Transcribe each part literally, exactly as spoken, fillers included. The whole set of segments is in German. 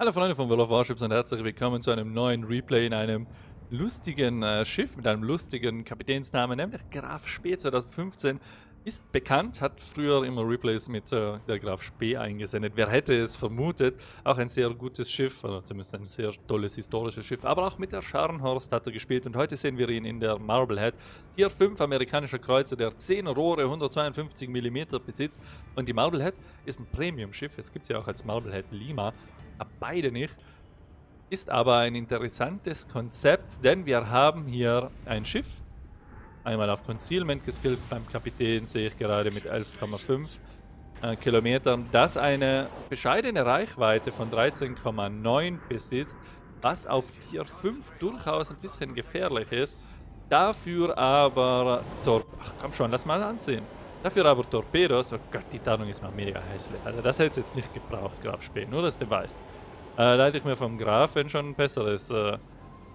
Hallo Freunde von World of Warships und herzlich willkommen zu einem neuen Replay in einem lustigen äh, Schiff mit einem lustigen Kapitänsnamen, nämlich Graf Spee zwanzig fünfzehn. Ist bekannt, hat früher immer Replays mit äh, der Graf Spee eingesendet. Wer hätte es vermutet? Auch ein sehr gutes Schiff, oder zumindest ein sehr tolles historisches Schiff. Aber auch mit der Scharnhorst hat er gespielt und heute sehen wir ihn in der Marblehead. Tier fünf amerikanischer Kreuzer, der zehn Rohre, hundertzweiundfünfzig Millimeter besitzt. Und die Marblehead ist ein Premium-Schiff. Es gibt sie auch als Marblehead Lima. Beide nicht. Ist aber ein interessantes Konzept, denn wir haben hier ein Schiff. Einmal auf Concealment geskillt beim Kapitän, sehe ich gerade mit elf Komma fünf äh, Kilometern, das eine bescheidene Reichweite von dreizehn Komma neun besitzt, was auf Tier fünf durchaus ein bisschen gefährlich ist. Dafür aber Tor Ach komm schon, lass mal ansehen. Dafür aber Torpedos. Oh Gott, die Tarnung ist mal mega hässlich. Also das hätte es jetzt nicht gebraucht, Graf Spee. Nur, dass du weißt. Äh, da hätte ich mir vom Grafen schon ein besseres, äh, äh,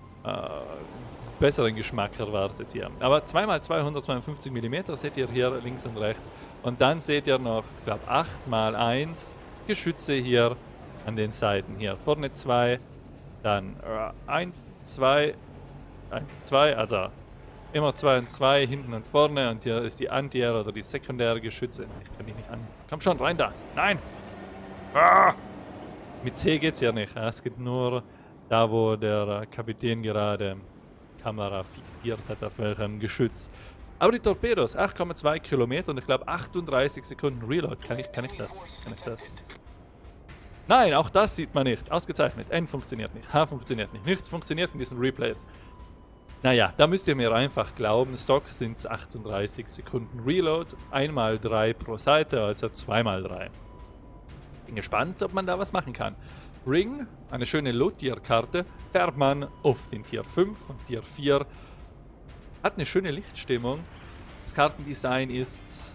besseren Geschmack erwartet hier. Aber zwei mal zweihundertzweiundfünfzig Millimeter seht ihr hier links und rechts. Und dann seht ihr noch, ich glaube, acht mal eins Geschütze hier an den Seiten. Hier vorne zwei, dann eins, zwei, eins, zwei, also immer zwei und zwei, hinten und vorne. Und hier ist die Anti-Air oder die sekundäre Geschütze. Ich kann dich nicht an. Komm schon, rein da. Nein! Ah! Mit C geht's ja nicht. Es geht nur da, wo der Kapitän gerade Kamera fixiert hat auf welchem Geschütz. Aber die Torpedos, acht Komma zwei Kilometer und ich glaube achtunddreißig Sekunden Reload. Kann ich, kann ich das? Kann ich das? Nein, auch das sieht man nicht. Ausgezeichnet. N funktioniert nicht. H funktioniert nicht. Nichts funktioniert in diesen Replays. Naja, da müsst ihr mir einfach glauben. Stock sind es achtunddreißig Sekunden Reload. Einmal drei pro Seite, also zweimal drei. Bin gespannt, ob man da was machen kann. Ring, eine schöne Low-Tier-Karte, fährt man auf den Tier fünf und Tier vier. Hat eine schöne Lichtstimmung. Das Kartendesign ist,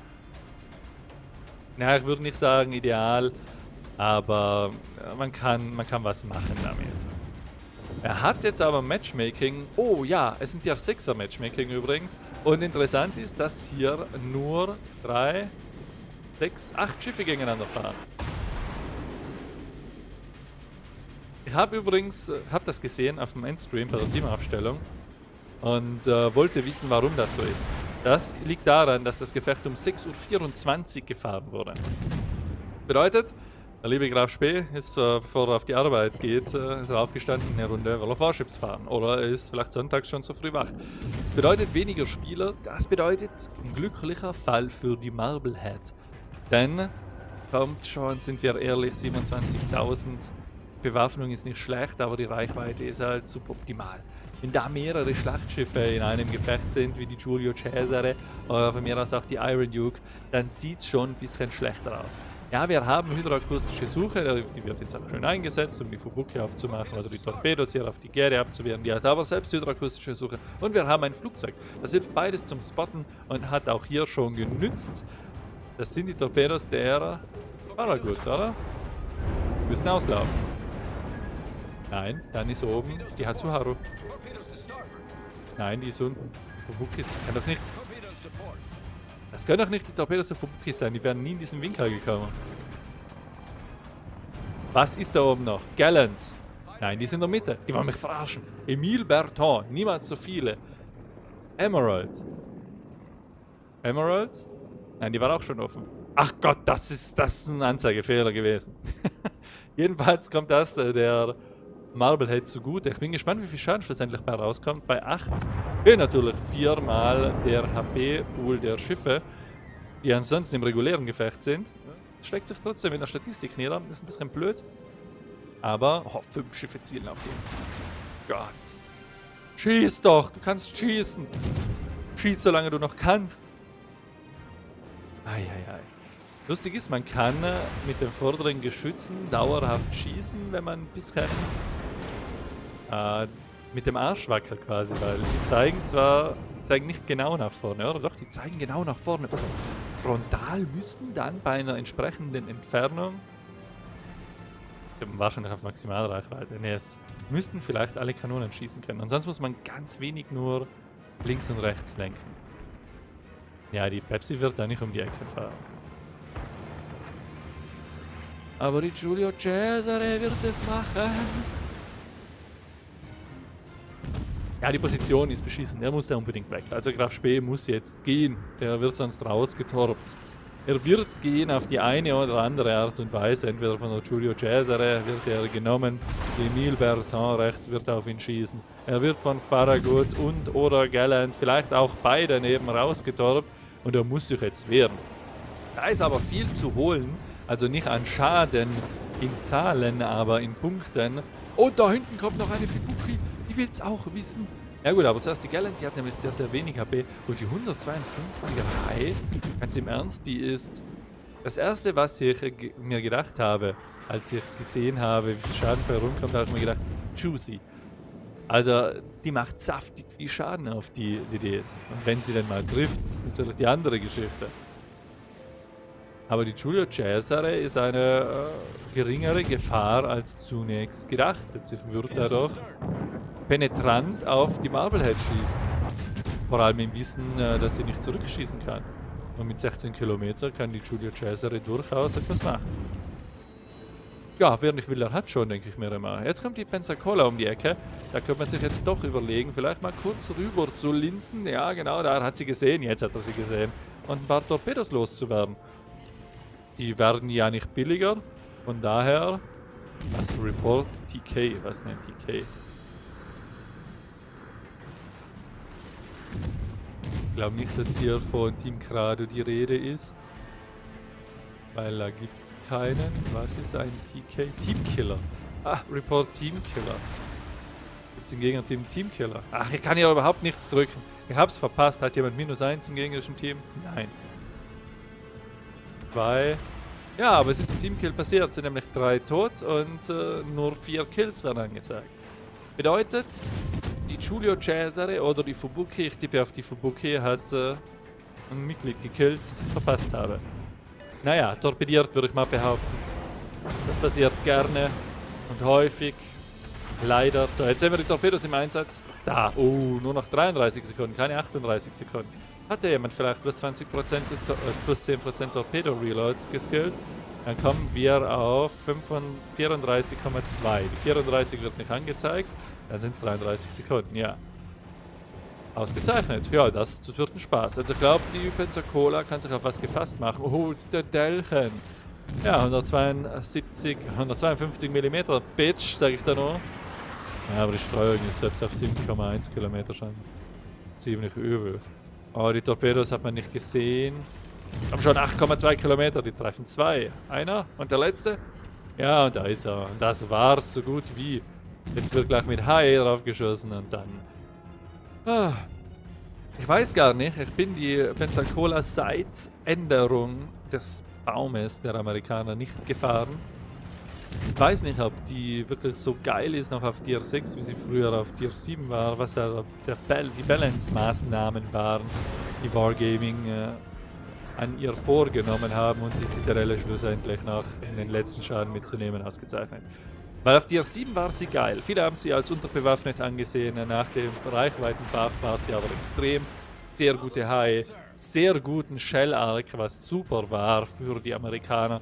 na, ich würde nicht sagen ideal, aber man kann, man kann was machen damit. Er hat jetzt aber Matchmaking. Oh ja, es sind ja sechser Matchmaking übrigens. Und interessant ist, dass hier nur drei, sechs, acht Schiffe gegeneinander fahren. Ich habe übrigens, habe das gesehen auf dem Endstream bei der Teamaufstellung und äh, wollte wissen, warum das so ist. Das liegt daran, dass das Gefecht um sechs Uhr vierundzwanzig gefahren wurde. Bedeutet, der liebe Graf Spee ist, äh, bevor er auf die Arbeit geht, äh, ist er aufgestanden, eine Runde World of Warships fahren. Oder er ist vielleicht sonntags schon so früh wach. Das bedeutet weniger Spieler, das bedeutet ein glücklicher Fall für die Marblehead. Denn, kommt schon, sind wir ehrlich, siebenundzwanzigtausend. Bewaffnung ist nicht schlecht, aber die Reichweite ist halt suboptimal. Wenn da mehrere Schlachtschiffe in einem Gefecht sind, wie die Giulio Cesare oder von mir aus auch die Iron Duke, dann sieht es schon ein bisschen schlechter aus. Ja, wir haben hydroakustische Suche, die wird jetzt auch schön eingesetzt, um die Fubuki aufzumachen oder die Torpedos hier auf die Gäre abzuwehren. Die hat aber selbst hydroakustische Suche. Und wir haben ein Flugzeug. Das hilft beides zum Spotten und hat auch hier schon genützt. Das sind die Torpedos der Farragut, oder? Die müssen auslaufen. Nein, dann ist oben die Hatsuharu. Nein, die ist unten. Fubuki, das kann doch nicht. Das können doch nicht die Torpedos der Fubuki sein. Die wären nie in diesen Winkel gekommen. Was ist da oben noch? Gallant. Nein, die sind in der Mitte. Die wollen mich verarschen. Emile Berton. Niemals so viele. Emerald. Emerald? Nein, die war auch schon offen. Ach Gott, das ist, das ist ein Anzeigefehler gewesen. Jedenfalls kommt das äh, der Marblehead zugute. Ich bin gespannt, wie viel Schaden schlussendlich bei rauskommt. Bei acht wäre natürlich viermal der H P-Pool der Schiffe, die ansonsten im regulären Gefecht sind. Schlägt sich trotzdem in der Statistik nieder. Ist ein bisschen blöd. Aber, oh, fünf Schiffe zielen auf ihn. Gott. Schieß doch! Du kannst schießen! Schieß, solange du noch kannst! Eieiei. Lustig ist, man kann äh, mit den vorderen Geschützen dauerhaft schießen, wenn man ein bisschen äh, mit dem Arsch wackelt quasi, weil die zeigen zwar, die zeigen nicht genau nach vorne, oder doch, die zeigen genau nach vorne. Frontal müssten dann bei einer entsprechenden Entfernung, wahrscheinlich auf Maximalreichweite, ne, es müssten vielleicht alle Kanonen schießen können. Ansonsten muss man ganz wenig nur links und rechts lenken. Ja, die Pepsi wird da nicht um die Ecke fahren. Aber die Giulio Cesare wird es machen. Ja, die Position ist beschissen. Der muss da unbedingt weg. Also Graf Spee muss jetzt gehen. Der wird sonst rausgetorbt. Er wird gehen auf die eine oder andere Art und Weise. Entweder von der Giulio Cesare wird er genommen. Emile Bertin rechts wird auf ihn schießen. Er wird von Farragut und oder Gallant, vielleicht auch beide neben rausgetorbt. Und er muss sich jetzt wehren. Da ist aber viel zu holen. Also nicht an Schaden in Zahlen, aber in Punkten. Und da hinten kommt noch eine Fubuki. Die will es auch wissen. Ja gut, aber zuerst die Gallant, die hat nämlich sehr, sehr wenig H P. Und die hundertzweiundfünfziger High, ganz im Ernst, die ist das erste, was ich ge mir gedacht habe, als ich gesehen habe, wie viel Schaden bei rumkommt, habe ich mir gedacht, juicy. Also, die macht saftig viel Schaden auf die D Ds. Und wenn sie denn mal trifft, das ist natürlich die andere Geschichte. Aber die Giulio Cesare ist eine äh, geringere Gefahr als zunächst gedacht. Sie wird dadurch penetrant auf die Marblehead schießen. Vor allem im Wissen, äh, dass sie nicht zurückschießen kann. Und mit sechzehn Kilometer kann die Giulio Cesare durchaus etwas machen. Ja, wer nicht will, der hat schon, denke ich mir immer. Jetzt kommt die Pensacola um die Ecke. Da könnte man sich jetzt doch überlegen, vielleicht mal kurz rüber zu linsen. Ja, genau, da hat sie gesehen. Jetzt hat er sie gesehen. Und ein paar Torpedos loszuwerden. Die werden ja nicht billiger. Von daher, was Report T K, was nennt T K? Ich glaube nicht, dass hier von Team Grado die Rede ist. Weil da gibt es keinen. Was ist ein T K? Teamkiller. Ah, Report Teamkiller. Gibt es im Gegnerteam Teamkiller? Ach, ich kann hier überhaupt nichts drücken. Ich hab's verpasst. Hat jemand minus eins im gegnerischen Team? Nein. Zwei. Ja, aber es ist ein Teamkill passiert. Es sind nämlich drei tot und äh, nur vier Kills werden angezeigt. Bedeutet, die Giulio Cesare oder die Fubuki, ich tippe auf die Fubuki, hat äh, ein Mitglied gekillt, das ich verpasst habe. Naja, torpediert würde ich mal behaupten. Das passiert gerne und häufig. Leider. So, jetzt sehen wir die Torpedos im Einsatz. Da, oh, nur noch dreiunddreißig Sekunden, keine achtunddreißig Sekunden. Hatte jemand vielleicht plus zwanzig Prozent, äh, plus zehn Prozent Torpedo-Reload geskillt? Dann kommen wir auf vierunddreißig Komma zwei. Die vierunddreißig wird nicht angezeigt, dann sind es dreiunddreißig Sekunden, ja. Ausgezeichnet. Ja, das, das wird ein Spaß. Also ich glaube, die Pensacola kann sich auf was gefasst machen. Oh, der Delchen. Ja, hundertzweiundsiebzig, hundertzweiundfünfzig Millimeter, Bitch, sage ich da noch. Ja, aber die Streuung ist selbst auf sieben Komma eins Kilometer schon ziemlich übel. Oh, die Torpedos hat man nicht gesehen. Haben schon acht Komma zwei Kilometer, die treffen zwei. Einer und der letzte. Ja, und da ist er. Und das war's so gut wie. Jetzt wird gleich mit H E drauf geschossen und dann... Ah, ich weiß gar nicht, ich bin die Pensacola seit Änderung des Baumes der Amerikaner nicht gefahren. Ich weiß nicht, ob die wirklich so geil ist noch auf Tier sechs, wie sie früher auf Tier sieben war, was ja der Bal die Balance-Maßnahmen waren, die Wargaming äh, an ihr vorgenommen haben und die Zitadelle schlussendlich noch in den letzten Schaden mitzunehmen, ausgezeichnet. Weil auf Tier sieben war sie geil. Viele haben sie als unterbewaffnet angesehen. Nach dem Reichweiten-Buff war sie aber extrem. Sehr gute H E, sehr guten Shell-Arc, was super war für die Amerikaner.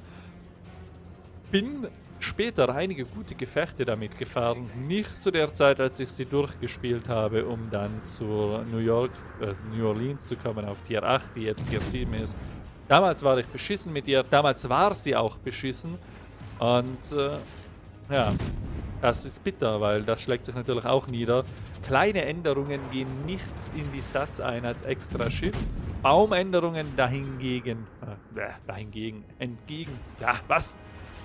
Bin später einige gute Gefechte damit gefahren. Nicht zu der Zeit, als ich sie durchgespielt habe, um dann zu New York, äh, New Orleans zu kommen auf Tier acht, die jetzt Tier sieben ist. Damals war ich beschissen mit ihr. Damals war sie auch beschissen. Und... Äh, ja, das ist bitter, weil das schlägt sich natürlich auch nieder. Kleine Änderungen gehen nicht in die Stats ein als extra Schiff. Baumänderungen dahingegen, äh, dahingegen, entgegen, ja, was?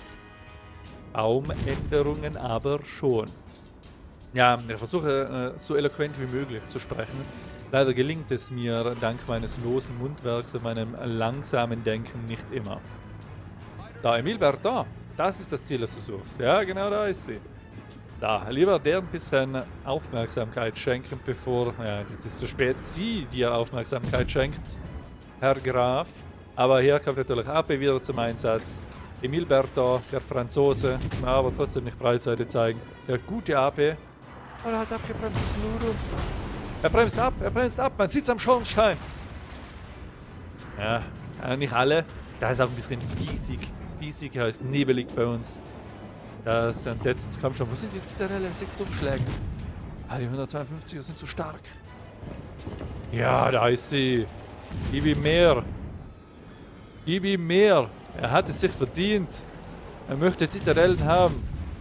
Baumänderungen aber schon. Ja, ich versuche äh, so eloquent wie möglich zu sprechen. Leider gelingt es mir dank meines losen Mundwerks und meinem langsamen Denken nicht immer. Da, Emile Bertin. Das ist das Ziel, das du suchst. Ja, genau da ist sie. Da, lieber der ein bisschen Aufmerksamkeit schenken, bevor, ja, jetzt ist zu spät, sie dir Aufmerksamkeit schenkt, Herr Graf. Aber hier kommt natürlich A P wieder zum Einsatz. Emile Bertin, der Franzose, aber trotzdem nicht Breitseite zeigen. Der gute A P. Oh, er hat abgebremst, das ist Ludo. Er bremst ab, er bremst ab, man sieht's am Schornstein. Ja, nicht alle. Da ist auch ein bisschen diesig. diesig, heißt nebelig bei uns. Da sind jetzt, kommt schon, wo sind die Zitadelle? Sechs Durchschläge. Ah, die hundertzweiundfünfziger sind zu stark. Ja, da ist sie. Gib ihm mehr. Gib ihm mehr. Er hat es sich verdient. Er möchte Zitadellen haben.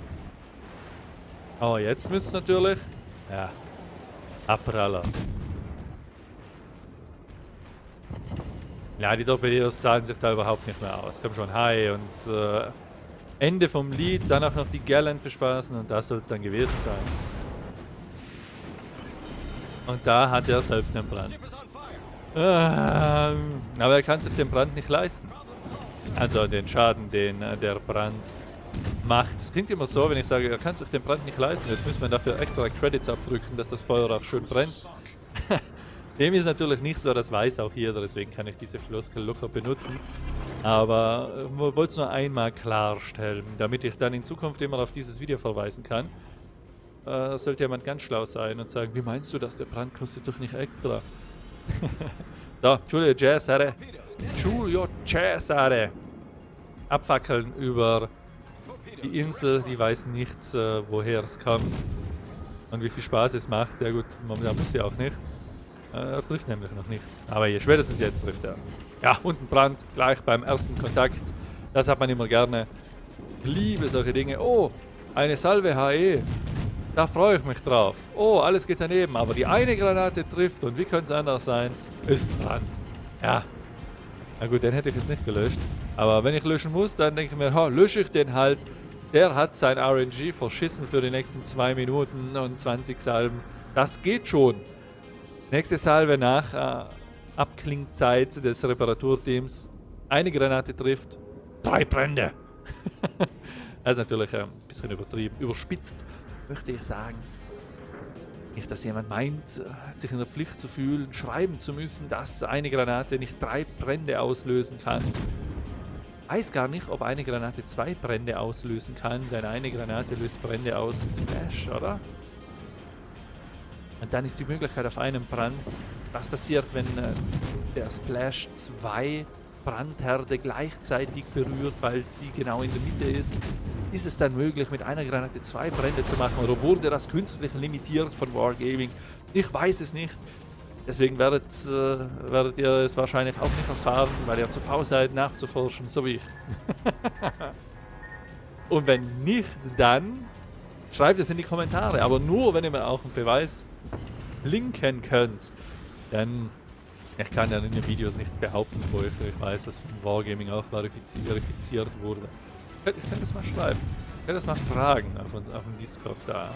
Aber jetzt müsst ihr natürlich... Ja. Abpraller. Ja, die Torpedos zahlen sich da überhaupt nicht mehr aus. Komm schon, hi. Und äh, Ende vom Lied. Dann auch noch die Gallant bespaßen. Und das soll es dann gewesen sein. Und da hat er selbst einen Brand. Ähm, aber er kann sich den Brand nicht leisten. Also den Schaden, den äh, der Brand macht. Es klingt immer so, wenn ich sage, er kann sich den Brand nicht leisten. Jetzt muss man dafür extra Credits abdrücken, dass das Feuer auch schön brennt. Dem ist natürlich nicht so, das weiß auch jeder, deswegen kann ich diese Floskel locker benutzen. Aber ich äh, wollte es nur einmal klarstellen, damit ich dann in Zukunft immer auf dieses Video verweisen kann. Äh, sollte jemand ganz schlau sein und sagen, wie meinst du das? Der Brand kostet doch nicht extra. Da, Julio Cesare. Julio Cesare. Abfackeln über die Insel, die weiß nicht, äh, woher es kommt. Und wie viel Spaß es macht. Ja gut, momentan muss sie auch nicht. Äh, er trifft nämlich noch nichts. Aber hier, spätestens jetzt trifft er. Ja, und ein Brand, gleich beim ersten Kontakt. Das hat man immer gerne. Ich liebe solche Dinge. Oh, eine Salve H E. Da freue ich mich drauf. Oh, alles geht daneben, aber die eine Granate trifft und wie könnte es anders sein? Ist Brand. Ja. Na gut, den hätte ich jetzt nicht gelöscht. Aber wenn ich löschen muss, dann denke ich mir, ha, lösche ich den halt. Der hat sein R N G verschissen für die nächsten zwei Minuten und zwanzig Salben. Das geht schon. Nächste Salve nach äh, Abklingzeit des Reparaturteams. Eine Granate trifft. Drei Brände. Das ist natürlich äh, ein bisschen übertrieben, überspitzt. Möchte ich sagen, nicht, dass jemand meint, sich in der Pflicht zu fühlen, schreiben zu müssen, dass eine Granate nicht drei Brände auslösen kann. Ich weiß gar nicht, ob eine Granate zwei Brände auslösen kann, denn eine Granate löst Brände aus mit Splash, oder? Und dann ist die Möglichkeit auf einem Brand. Was passiert, wenn äh, der Splash zwei Brandherde gleichzeitig berührt, weil sie genau in der Mitte ist? Ist es dann möglich, mit einer Granate zwei Brände zu machen, oder wurde das künstlich limitiert von Wargaming? Ich weiß es nicht. Deswegen werdet, äh, werdet ihr es wahrscheinlich auch nicht erfahren, weil ihr zu faul seid, nachzuforschen, so wie ich. Und wenn nicht, dann schreibt es in die Kommentare. Aber nur, wenn ihr mir auch einen Beweis linken könnt. Denn ich kann ja in den Videos nichts behaupten, wo ich, ich weiß, dass von Wargaming auch verifiziert, verifiziert wurde. Ich kann das mal schreiben. Ich kann das mal fragen auf, auf dem Discord da.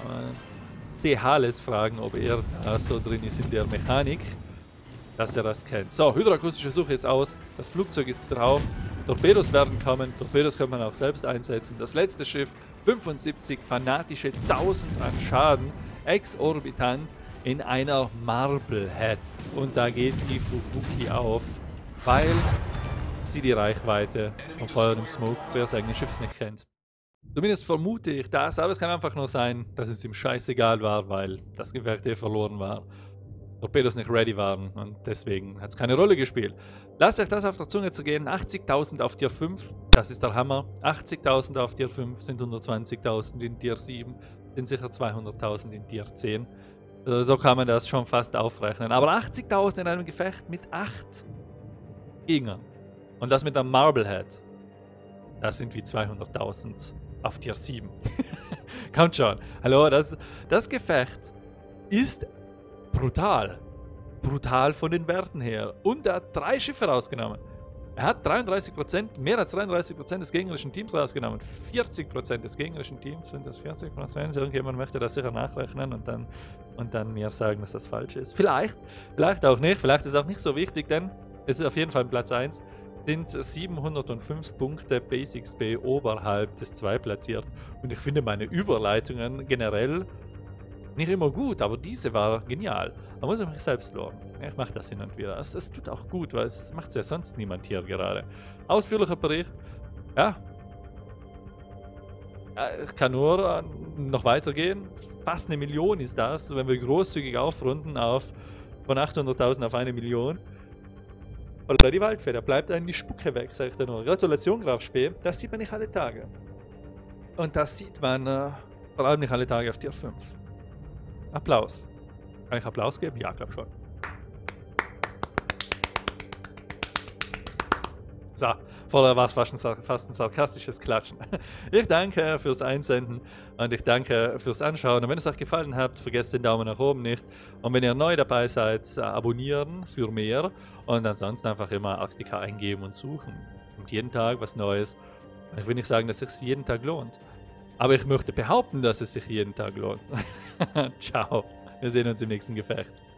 C. Hales fragen, ob er da so drin ist in der Mechanik, dass er das kennt. So, hydroakustische Suche ist aus. Das Flugzeug ist drauf. Torpedos werden kommen. Torpedos kann man auch selbst einsetzen. Das letzte Schiff, fünfundsiebzig fanatische tausend an Schaden. Exorbitant in einer Marblehead. Und da geht die Fubuki auf, weil sie die Reichweite von Feuer und Smoke des eigenen Schiffs nicht kennt. Zumindest vermute ich das, aber es kann einfach nur sein, dass es ihm scheißegal war, weil das Gewehr eh verloren war. Torpedos nicht ready waren und deswegen hat es keine Rolle gespielt. Lasst euch das auf der Zunge zergehen. achtzigtausend auf Tier fünf, das ist der Hammer. achtzigtausend auf Tier fünf sind hundertzwanzigtausend in Tier sieben, sind sicher zweihunderttausend in Tier zehn. So kann man das schon fast aufrechnen. Aber achtzigtausend in einem Gefecht mit acht Gegnern. Und das mit der Marblehead. Das sind wie zweihunderttausend auf Tier sieben. Kommt schon. Hallo, das, das Gefecht ist brutal. Brutal von den Werten her. Und er hat drei Schiffe rausgenommen. Er hat dreiunddreißig Prozent, mehr als dreiunddreißig Prozent des gegnerischen Teams rausgenommen. vierzig Prozent des gegnerischen Teams, sind das vierzig Prozent? Irgendjemand möchte das sicher nachrechnen und dann, und dann mir sagen, dass das falsch ist. Vielleicht, vielleicht auch nicht. Vielleicht ist es auch nicht so wichtig, denn es ist auf jeden Fall Platz eins. Sind siebenhundertfünf Punkte Basics B oberhalb des zwei platziert. Und ich finde meine Überleitungen generell nicht immer gut, aber diese war genial. Da muss ich mich selbst loben. Ich mache das hin und wieder. Es, es tut auch gut, weil es macht ja sonst niemand hier gerade. Ausführlicher Bericht. Ja. Ich kann nur noch weitergehen. Fast eine Million ist das, wenn wir großzügig aufrunden auf von achthunderttausend auf eine Million. Oder die Waldfee, da bleibt einem die Spucke weg, sag ich dir nur. Gratulation, Graf Spee. Das sieht man nicht alle Tage. Und das sieht man äh, vor allem nicht alle Tage auf Tier fünf. Applaus. Kann ich Applaus geben? Ja, glaub schon. So, vorher war es fast ein, fast ein sarkastisches Klatschen. Ich danke fürs Einsenden und ich danke fürs Anschauen. Und wenn es euch gefallen hat, vergesst den Daumen nach oben nicht. Und wenn ihr neu dabei seid, abonnieren für mehr. Und ansonsten einfach immer Arktika eingeben und suchen. Und jeden Tag was Neues. Und ich will nicht sagen, dass es sich jeden Tag lohnt. Aber ich möchte behaupten, dass es sich jeden Tag lohnt. Ciao. Wir sehen uns im nächsten Gefecht.